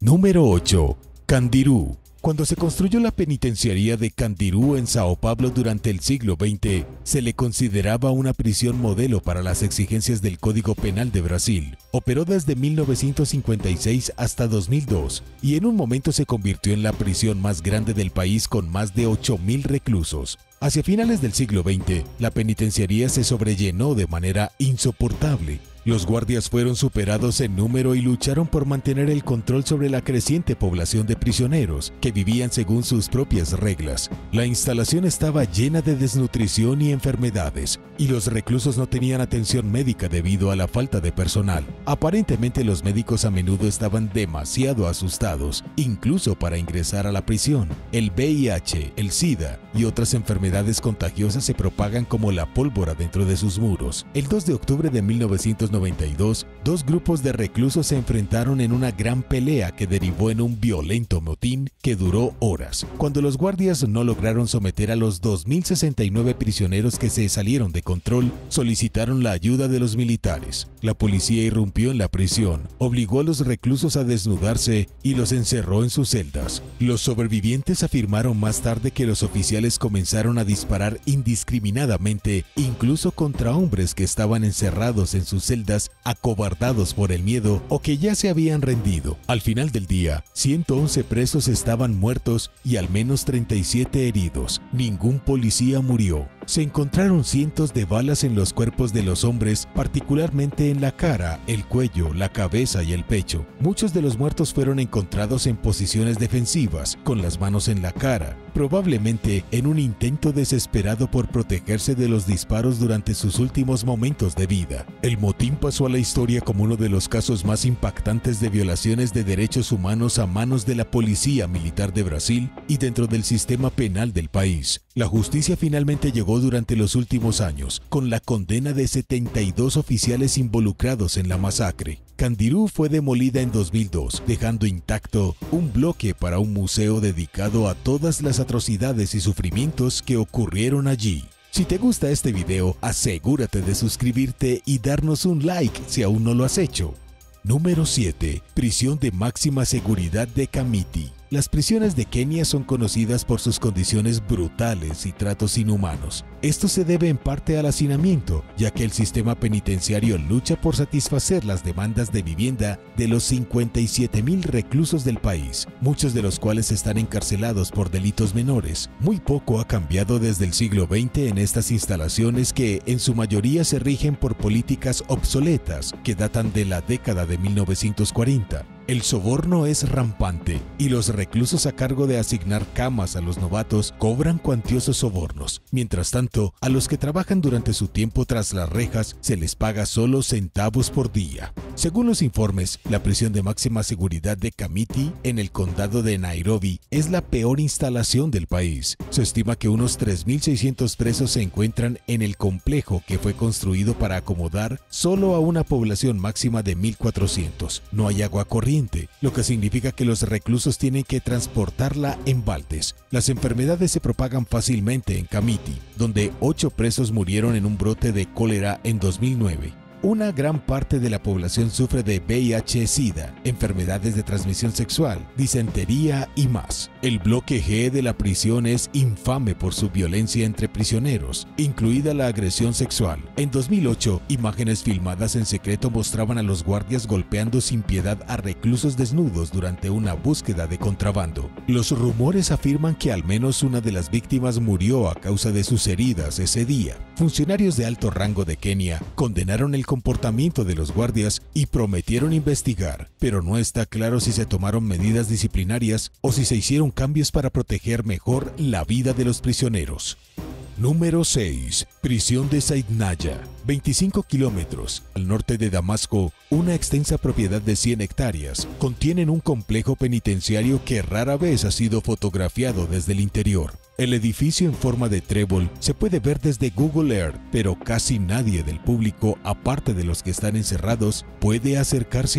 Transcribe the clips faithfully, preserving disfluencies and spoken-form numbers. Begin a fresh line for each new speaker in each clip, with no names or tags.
Número ocho. Candirú. Cuando se construyó la penitenciaría de Candirú en Sao Paulo durante el siglo veinte, se le consideraba una prisión modelo para las exigencias del Código Penal de Brasil. Operó desde mil novecientos cincuenta y seis hasta dos mil dos y en un momento se convirtió en la prisión más grande del país con más de ocho mil reclusos. Hacia finales del siglo veinte, la penitenciaría se sobrellenó de manera insoportable. Los guardias fueron superados en número y lucharon por mantener el control sobre la creciente población de prisioneros que vivían según sus propias reglas. La instalación estaba llena de desnutrición y enfermedades, y los reclusos no tenían atención médica debido a la falta de personal. Aparentemente los médicos a menudo estaban demasiado asustados, incluso para ingresar a la prisión. El V I H, el SIDA y otras enfermedades contagiosas se propagan como la pólvora dentro de sus muros. El dos de octubre de mil novecientos noventa y dos, dos grupos de reclusos se enfrentaron en una gran pelea que derivó en un violento motín que duró horas. Cuando los guardias no lograron someter a los dos mil sesenta y nueve prisioneros que se salieron de control, solicitaron la ayuda de los militares. La policía irrumpió en la prisión, obligó a los reclusos a desnudarse y los encerró en sus celdas. Los sobrevivientes afirmaron más tarde que los oficiales comenzaron a disparar indiscriminadamente, incluso contra hombres que estaban encerrados en sus celdas, acobardados por el miedo o que ya se habían rendido. Al final del día, ciento once presos estaban muertos y al menos treinta y siete heridos. Ningún policía murió. Se encontraron cientos de balas en los cuerpos de los hombres, particularmente en la cara, el cuello, la cabeza y el pecho. Muchos de los muertos fueron encontrados en posiciones defensivas, con las manos en la cara, probablemente en un intento desesperado por protegerse de los disparos durante sus últimos momentos de vida. El motín pasó a la historia como uno de los casos más impactantes de violaciones de derechos humanos a manos de la Policía Militar de Brasil y dentro del sistema penal del país. La justicia finalmente llegó durante los últimos años, con la condena de setenta y dos oficiales involucrados en la masacre. Candirú fue demolida en dos mil dos, dejando intacto un bloque para un museo dedicado a todas las atrocidades y sufrimientos que ocurrieron allí. Si te gusta este video, asegúrate de suscribirte y darnos un like si aún no lo has hecho. Número siete. Prisión de máxima seguridad de Kamiti. Las prisiones de Kenia son conocidas por sus condiciones brutales y tratos inhumanos. Esto se debe en parte al hacinamiento, ya que el sistema penitenciario lucha por satisfacer las demandas de vivienda de los cincuenta y siete mil reclusos del país, muchos de los cuales están encarcelados por delitos menores. Muy poco ha cambiado desde el siglo veinte en estas instalaciones que en su mayoría se rigen por políticas obsoletas que datan de la década de mil novecientos cuarenta. El soborno es rampante y los reclusos a cargo de asignar camas a los novatos cobran cuantiosos sobornos. Mientras tanto, a los que trabajan durante su tiempo tras las rejas se les paga solo centavos por día. Según los informes, la prisión de máxima seguridad de Kamiti en el condado de Nairobi es la peor instalación del país. Se estima que unos tres mil seiscientos presos se encuentran en el complejo que fue construido para acomodar solo a una población máxima de mil cuatrocientos. No hay agua corriente, lo que significa que los reclusos tienen que transportarla en baldes. Las enfermedades se propagan fácilmente en Kamiti, donde ocho presos murieron en un brote de cólera en dos mil nueve. Una gran parte de la población sufre de V I H-Sida, enfermedades de transmisión sexual, disentería y más. El bloque G de la prisión es infame por su violencia entre prisioneros, incluida la agresión sexual. En dos mil ocho, imágenes filmadas en secreto mostraban a los guardias golpeando sin piedad a reclusos desnudos durante una búsqueda de contrabando. Los rumores afirman que al menos una de las víctimas murió a causa de sus heridas ese día. Funcionarios de alto rango de Kenia condenaron el comportamiento de los guardias y prometieron investigar, pero no está claro si se tomaron medidas disciplinarias o si se hicieron cambios para proteger mejor la vida de los prisioneros. Número seis. Prisión de Saidnaya. veinticinco kilómetros al norte de Damasco, una extensa propiedad de cien hectáreas, contienen un complejo penitenciario que rara vez ha sido fotografiado desde el interior. El edificio en forma de trébol se puede ver desde Google Earth, pero casi nadie del público, aparte de los que están encerrados, puede acercarse a él.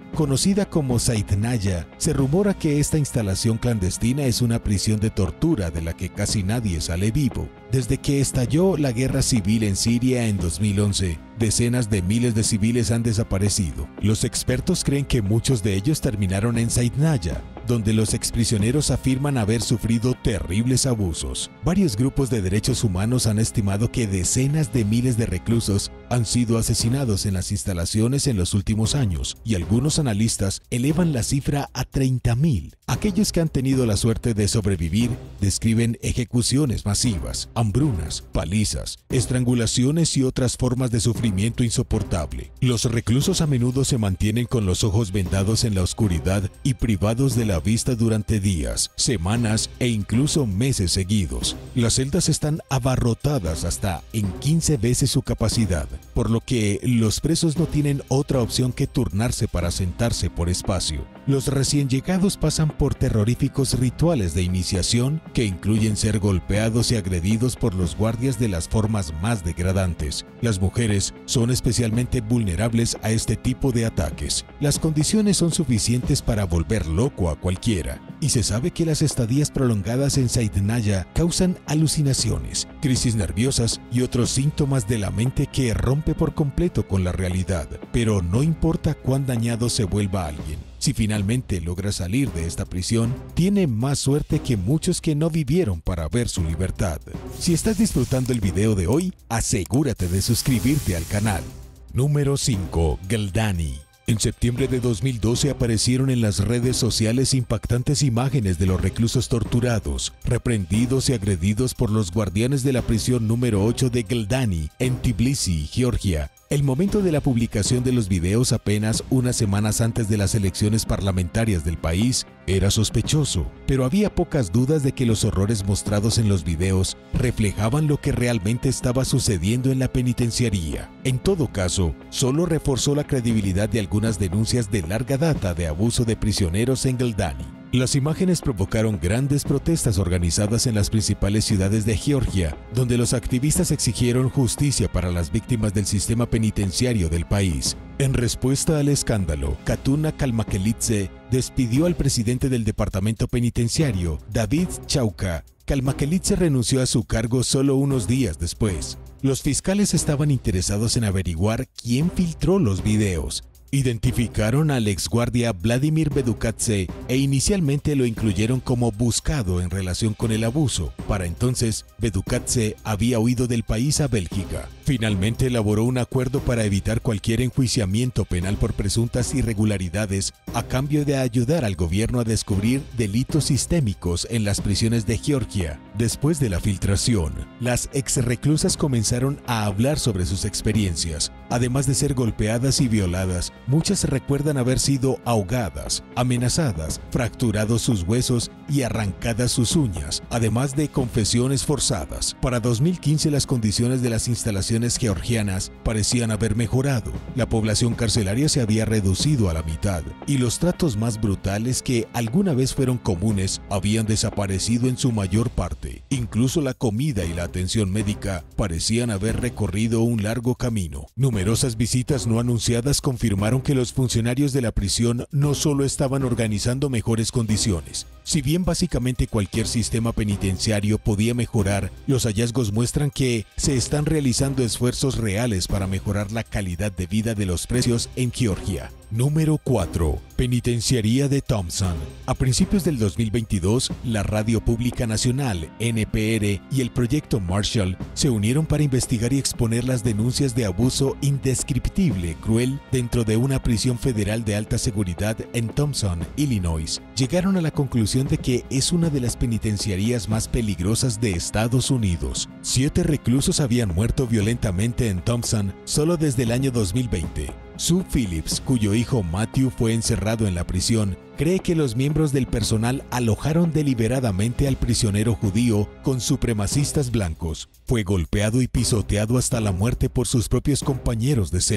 Conocida como Saidnaya, se rumora que esta instalación clandestina es una prisión de tortura de la que casi nadie sale vivo. Desde que estalló la guerra civil en Siria en dos mil once, decenas de miles de civiles han desaparecido. Los expertos creen que muchos de ellos terminaron en Saidnaya, donde los exprisioneros afirman haber sufrido terribles abusos. Varios grupos de derechos humanos han estimado que decenas de miles de reclusos han sido asesinados en las instalaciones en los últimos años, y algunos analistas elevan la cifra a treinta mil. Aquellos que han tenido la suerte de sobrevivir describen ejecuciones masivas, hambrunas, palizas, estrangulaciones y otras formas de sufrimiento insoportable. Los reclusos a menudo se mantienen con los ojos vendados en la oscuridad y privados de la vista durante días, semanas e incluso meses seguidos. Las celdas están abarrotadas hasta en quince veces su capacidad, por lo que los presos no tienen otra opción que turnarse para sentarse por espacio. Los recién llegados pasan por terroríficos rituales de iniciación que incluyen ser golpeados y agredidos por los guardias de las formas más degradantes. Las mujeres son especialmente vulnerables a este tipo de ataques. Las condiciones son suficientes para volver loco a cualquiera, y se sabe que las estadías prolongadas en Saidnaya causan alucinaciones, crisis nerviosas y otros síntomas de la mente que rompe por completo con la realidad. Pero no importa cuán dañado se vuelva alguien, si finalmente logra salir de esta prisión, tiene más suerte que muchos que no vivieron para ver su libertad. Si estás disfrutando el video de hoy, asegúrate de suscribirte al canal. Número cinco. Galdani. En septiembre de dos mil doce aparecieron en las redes sociales impactantes imágenes de los reclusos torturados, reprendidos y agredidos por los guardianes de la prisión número ocho de Galdani, en Tbilisi, Georgia. El momento de la publicación de los videos, apenas unas semanas antes de las elecciones parlamentarias del país, era sospechoso, pero había pocas dudas de que los horrores mostrados en los videos reflejaban lo que realmente estaba sucediendo en la penitenciaría. En todo caso, solo reforzó la credibilidad de algunas denuncias de larga data de abuso de prisioneros en Galdani. Las imágenes provocaron grandes protestas organizadas en las principales ciudades de Georgia, donde los activistas exigieron justicia para las víctimas del sistema penitenciario del país. En respuesta al escándalo, Katuna Kalmakelidze despidió al presidente del departamento penitenciario, David Chauka. Kalmakelidze renunció a su cargo solo unos días después. Los fiscales estaban interesados en averiguar quién filtró los videos. Identificaron al exguardia Vladimir Bedukadze e inicialmente lo incluyeron como buscado en relación con el abuso. Para entonces, Bedukadze había huido del país a Bélgica. Finalmente elaboró un acuerdo para evitar cualquier enjuiciamiento penal por presuntas irregularidades a cambio de ayudar al gobierno a descubrir delitos sistémicos en las prisiones de Georgia. Después de la filtración, las exreclusas comenzaron a hablar sobre sus experiencias. Además de ser golpeadas y violadas, muchas recuerdan haber sido ahogadas, amenazadas, fracturados sus huesos y arrancadas sus uñas, además de confesiones forzadas. Para dos mil quince, las condiciones de las instalaciones georgianas parecían haber mejorado. La población carcelaria se había reducido a la mitad y los tratos más brutales que alguna vez fueron comunes habían desaparecido en su mayor parte. Incluso la comida y la atención médica parecían haber recorrido un largo camino. Numerosas visitas no anunciadas confirmaron que los funcionarios de la prisión no solo estaban organizando mejores condiciones. Si bien básicamente cualquier sistema penitenciario podía mejorar, los hallazgos muestran que se están realizando esfuerzos reales para mejorar la calidad de vida de los presos en Georgia. Número cuatro. Penitenciaría de Thompson. A principios del dos mil veintidós, la Radio Pública Nacional, N P R, y el Proyecto Marshall se unieron para investigar y exponer las denuncias de abuso indescriptible, cruel, dentro de una prisión federal de alta seguridad en Thompson, Illinois. Llegaron a la conclusión de que es una de las penitenciarías más peligrosas de Estados Unidos. Siete reclusos habían muerto violentamente en Thompson solo desde el año dos mil veinte. Sue Phillips, cuyo hijo Matthew fue encerrado en la prisión, cree que los miembros del personal alojaron deliberadamente al prisionero judío con supremacistas blancos. Fue golpeado y pisoteado hasta la muerte por sus propios compañeros de celda.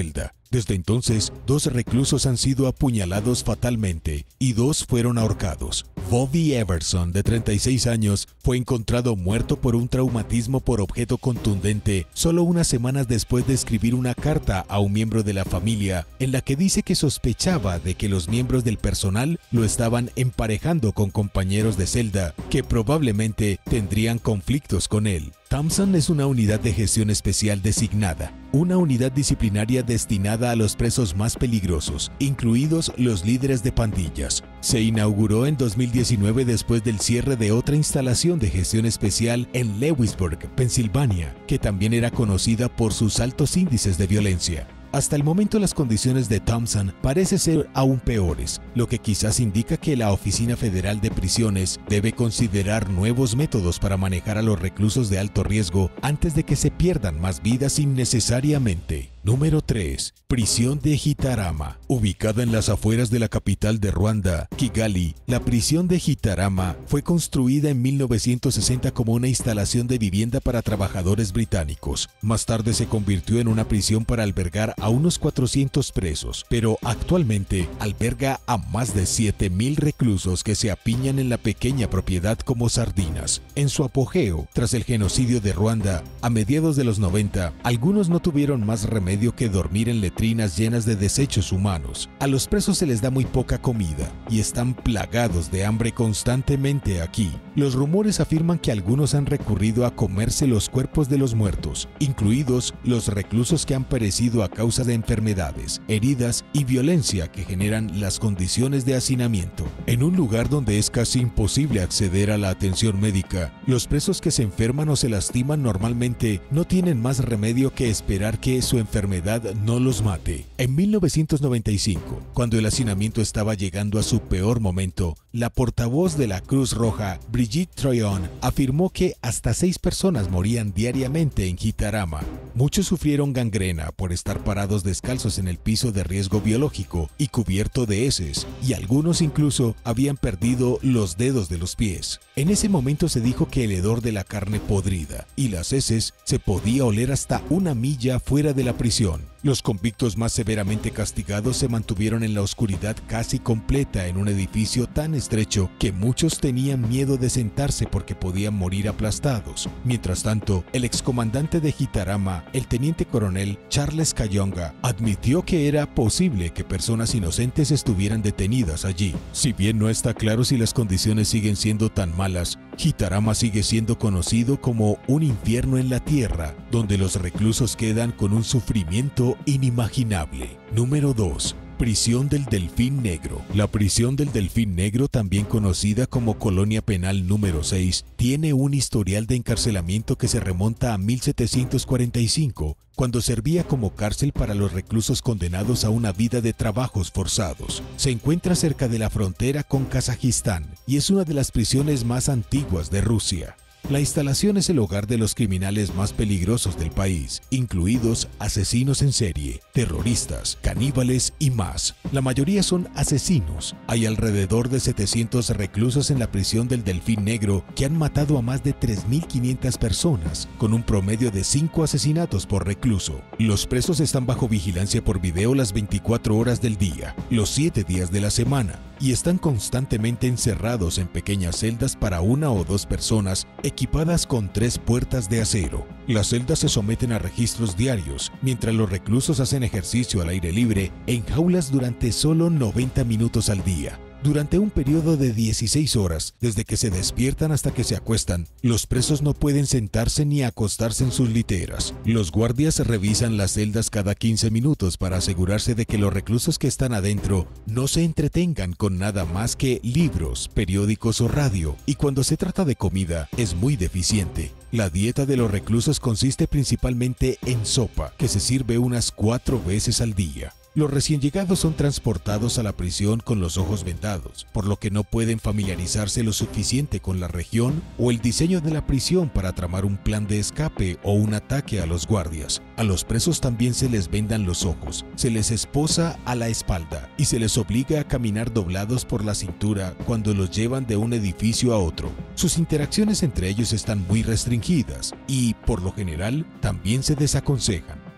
Desde entonces, dos reclusos han sido apuñalados fatalmente y dos fueron ahorcados. Bobby Everson, de treinta y seis años, fue encontrado muerto por un traumatismo por objeto contundente solo unas semanas después de escribir una carta a un miembro de la familia en la que dice que sospechaba de que los miembros del personal lo estaban emparejando con compañeros de celda que probablemente tendrían conflictos con él. Thompson es una unidad de gestión especial designada, una unidad disciplinaria destinada a los presos más peligrosos, incluidos los líderes de pandillas. Se inauguró en dos mil diecinueve después del cierre de otra instalación de gestión especial en Lewisburg, Pensilvania, que también era conocida por sus altos índices de violencia. Hasta el momento las condiciones de Thompson parecen ser aún peores, lo que quizás indica que la Oficina Federal de Prisiones debe considerar nuevos métodos para manejar a los reclusos de alto riesgo antes de que se pierdan más vidas innecesariamente. Número tres. Prisión de Gitarama. Ubicada en las afueras de la capital de Ruanda, Kigali, la prisión de Gitarama fue construida en mil novecientos sesenta como una instalación de vivienda para trabajadores británicos. Más tarde se convirtió en una prisión para albergar a unos cuatrocientos presos, pero actualmente alberga a más de siete mil reclusos que se apiñan en la pequeña propiedad como sardinas. En su apogeo, tras el genocidio de Ruanda, a mediados de los noventa, algunos no tuvieron más remedio que dormir en letrinas llenas de desechos humanos. A los presos se les da muy poca comida y están plagados de hambre constantemente aquí. Los rumores afirman que algunos han recurrido a comerse los cuerpos de los muertos, incluidos los reclusos que han perecido a causa de enfermedades, heridas y violencia que generan las condiciones de hacinamiento. En un lugar donde es casi imposible acceder a la atención médica, los presos que se enferman o se lastiman normalmente no tienen más remedio que esperar que su enfermedad no los mate. En mil novecientos noventa y cinco, cuando el hacinamiento estaba llegando a su peor momento, la portavoz de la Cruz Roja, Brigitte Troyon, afirmó que hasta seis personas morían diariamente en Gitarama. Muchos sufrieron gangrena por estar parados descalzos en el piso de riesgo biológico y cubierto de heces, y algunos incluso habían perdido los dedos de los pies. En ese momento se dijo que el hedor de la carne podrida y las heces se podía oler hasta una milla fuera de la prisión. Los convictos más severamente castigados se mantuvieron en la oscuridad casi completa en un edificio tan estrecho que muchos tenían miedo de sentarse porque podían morir aplastados. Mientras tanto, el excomandante de Gitarama, el teniente coronel Charles Kayonga, admitió que era posible que personas inocentes estuvieran detenidas allí. Si bien no está claro si las condiciones siguen siendo tan malas, Gitarama sigue siendo conocido como un infierno en la tierra, donde los reclusos quedan con un sufrimiento inimaginable. Número dos. Prisión del Delfín Negro. La prisión del Delfín Negro, también conocida como Colonia Penal número seis, tiene un historial de encarcelamiento que se remonta a mil setecientos cuarenta y cinco, cuando servía como cárcel para los reclusos condenados a una vida de trabajos forzados. Se encuentra cerca de la frontera con Kazajistán y es una de las prisiones más antiguas de Rusia. La instalación es el hogar de los criminales más peligrosos del país, incluidos asesinos en serie, terroristas, caníbales y más. La mayoría son asesinos. Hay alrededor de setecientos reclusos en la prisión del Delfín Negro que han matado a más de tres mil quinientas personas, con un promedio de cinco asesinatos por recluso. Los presos están bajo vigilancia por video las veinticuatro horas del día, los siete días de la semana, y están constantemente encerrados en pequeñas celdas para una o dos personas equipadas con tres puertas de acero. Las celdas se someten a registros diarios, mientras los reclusos hacen ejercicio al aire libre en jaulas durante solo noventa minutos al día. Durante un periodo de dieciséis horas, desde que se despiertan hasta que se acuestan, los presos no pueden sentarse ni acostarse en sus literas. Los guardias revisan las celdas cada quince minutos para asegurarse de que los reclusos que están adentro no se entretengan con nada más que libros, periódicos o radio, y cuando se trata de comida, es muy deficiente. La dieta de los reclusos consiste principalmente en sopa, que se sirve unas cuatro veces al día. Los recién llegados son transportados a la prisión con los ojos vendados, por lo que no pueden familiarizarse lo suficiente con la región o el diseño de la prisión para tramar un plan de escape o un ataque a los guardias. A los presos también se les vendan los ojos, se les esposa a la espalda y se les obliga a caminar doblados por la cintura cuando los llevan de un edificio a otro. Sus interacciones entre ellos están muy restringidas y, por lo general, también se desaconsejan.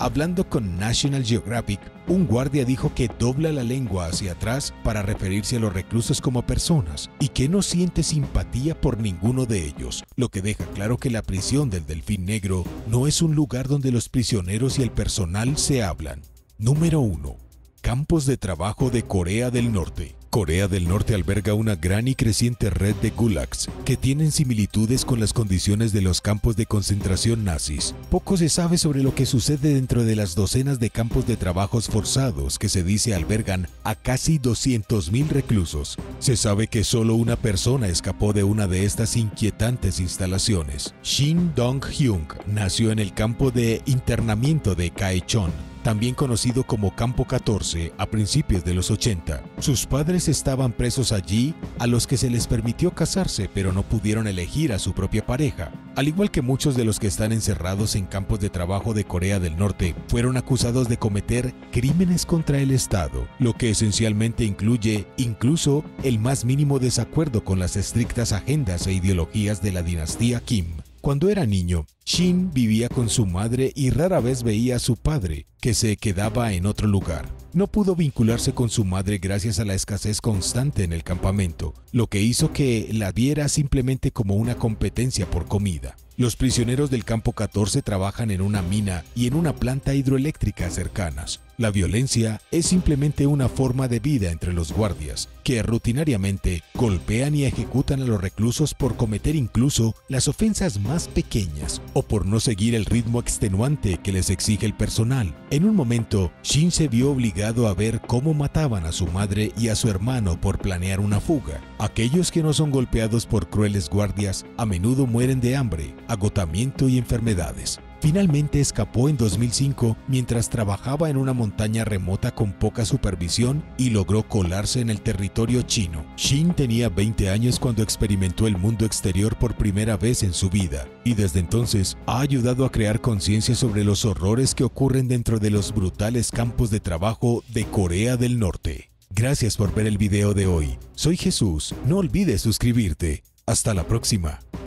Hablando con National Geographic, un guardia dijo que dobla la lengua hacia atrás para referirse a los reclusos como personas y que no siente simpatía por ninguno de ellos, lo que deja claro que la prisión del Delfín Negro no es un lugar donde los prisioneros y el personal se hablan. Número uno. Campos de trabajo de Corea del Norte. Corea del Norte alberga una gran y creciente red de gulags que tienen similitudes con las condiciones de los campos de concentración nazis. Poco se sabe sobre lo que sucede dentro de las docenas de campos de trabajos forzados que se dice albergan a casi doscientos mil reclusos. Se sabe que solo una persona escapó de una de estas inquietantes instalaciones. Shin Dong-hyung nació en el campo de internamiento de Kaechon, también conocido como Campo catorce, a principios de los ochenta. Sus padres estaban presos allí, a los que se les permitió casarse, pero no pudieron elegir a su propia pareja. Al igual que muchos de los que están encerrados en campos de trabajo de Corea del Norte, fueron acusados de cometer crímenes contra el Estado, lo que esencialmente incluye incluso el más mínimo desacuerdo con las estrictas agendas e ideologías de la dinastía Kim. Cuando era niño, Shin vivía con su madre y rara vez veía a su padre, que se quedaba en otro lugar. No pudo vincularse con su madre gracias a la escasez constante en el campamento, lo que hizo que la viera simplemente como una competencia por comida. Los prisioneros del Campo catorce trabajan en una mina y en una planta hidroeléctrica cercanas. La violencia es simplemente una forma de vida entre los guardias, que rutinariamente golpean y ejecutan a los reclusos por cometer incluso las ofensas más pequeñas o por no seguir el ritmo extenuante que les exige el personal. En un momento, Shin se vio obligado a ver cómo mataban a su madre y a su hermano por planear una fuga. Aquellos que no son golpeados por crueles guardias a menudo mueren de hambre, agotamiento y enfermedades. Finalmente escapó en dos mil cinco mientras trabajaba en una montaña remota con poca supervisión y logró colarse en el territorio chino. Shin tenía veinte años cuando experimentó el mundo exterior por primera vez en su vida y desde entonces ha ayudado a crear conciencia sobre los horrores que ocurren dentro de los brutales campos de trabajo de Corea del Norte. Gracias por ver el video de hoy. Soy Jesús. No olvides suscribirte. Hasta la próxima.